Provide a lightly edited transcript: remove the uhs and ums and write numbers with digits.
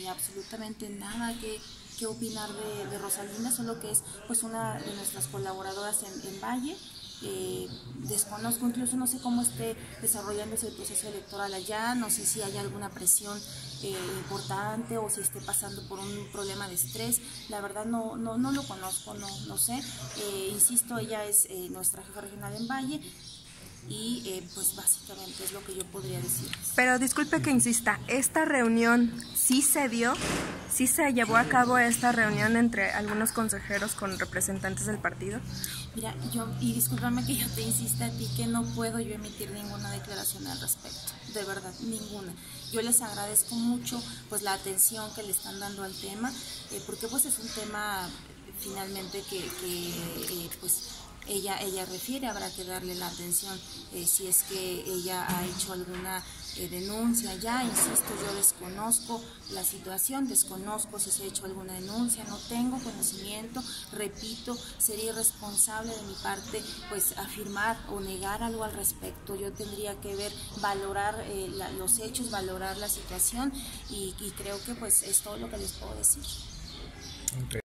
absolutamente nada que opinar de Rosalinda, solo que es pues una de nuestras colaboradoras en Valle. Desconozco, incluso no sé cómo esté desarrollándose el proceso electoral allá, no sé si hay alguna presión importante o si esté pasando por un problema de estrés, la verdad no lo conozco, no sé. Insisto, ella es nuestra jefa regional en Valle y pues básicamente es lo que yo podría decir. Pero disculpe que insista, ¿esta reunión sí se dio? ¿Sí se llevó a cabo esta reunión entre algunos consejeros con representantes del partido? Mira, y discúlpame que yo te insista a ti que no puedo yo emitir ninguna declaración al respecto, de verdad, ninguna. Yo les agradezco mucho pues la atención que le están dando al tema, porque pues es un tema finalmente que pues ella refiere, habrá que darle la atención si es que ella ha hecho alguna denuncia ya. Insisto, yo desconozco la situación, desconozco si se ha hecho alguna denuncia, no tengo conocimiento, repito, sería irresponsable de mi parte pues afirmar o negar algo al respecto. Yo tendría que valorar los hechos, valorar la situación y creo que pues es todo lo que les puedo decir. Okay.